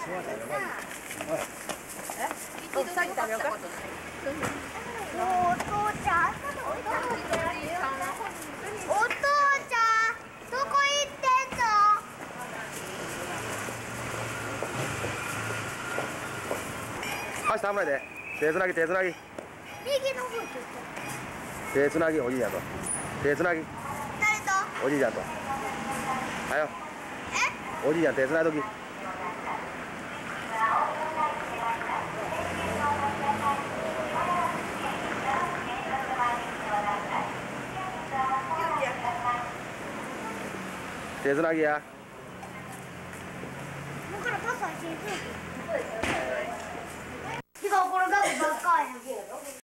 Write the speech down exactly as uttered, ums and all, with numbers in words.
お、二人食べようか。 お父ちゃん、お父ちゃん、どこ行ってんの？ 足たむないで。手つなぎ、手つなぎ。 右の方行って。 手つなぎ、おじいちゃんと。手つなぎ。 誰と？ おじいちゃんと。はよ。 え？ おじいちゃん手つないとき。手つなぎや。 もうからパスはしに行く。